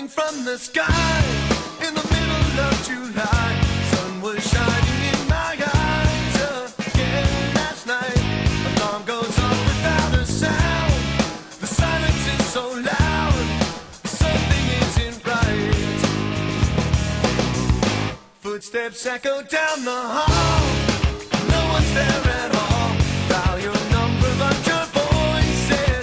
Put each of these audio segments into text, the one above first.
from the sky in the middle of July. Sun was shining in my eyes again last night. Alarm goes off without a sound. The silence is so loud. Something isn't right. Footsteps echo down the hall. No one's there at all. Dial your number, but your voice says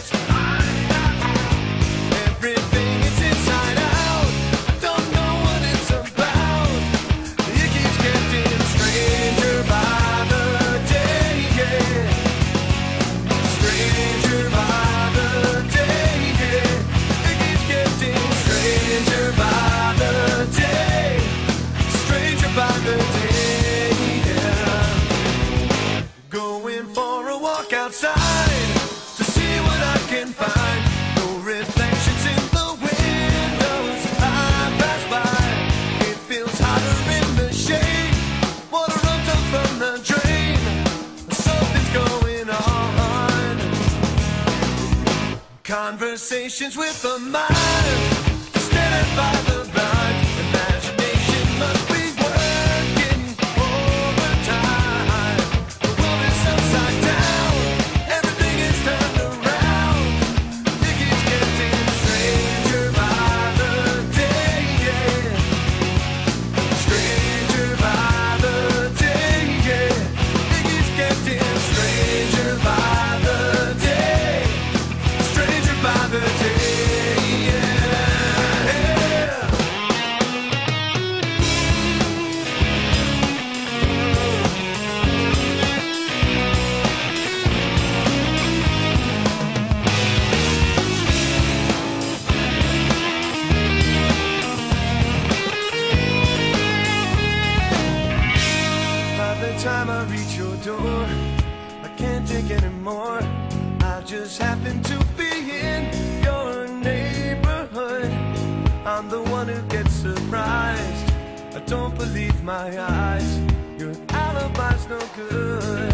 everything is inside out. I don't know what it's about. It keeps getting stranger by the day, yeah. Stranger by the day, yeah. It keeps getting stranger by the day. Stranger by the day, yeah. Going for a walk outside to see what I can find. No reflections in the windows I pass by. It feels hotter in the shade. Water runs up from the drain. Something's going on. Conversations with the mind, standing by the blind. Imagination must be working overtime. The world is upside down. Everything is turned around. It keeps getting stranger by the day, yeah. Stranger by the day, yeah. It keeps getting stranger by the day. Stranger by the day, yeah. By the time I reach your door, I can't take anymore. I just happen to be in your neighborhood. I'm the one who gets surprised. I don't believe my eyes. Your alibi's no good.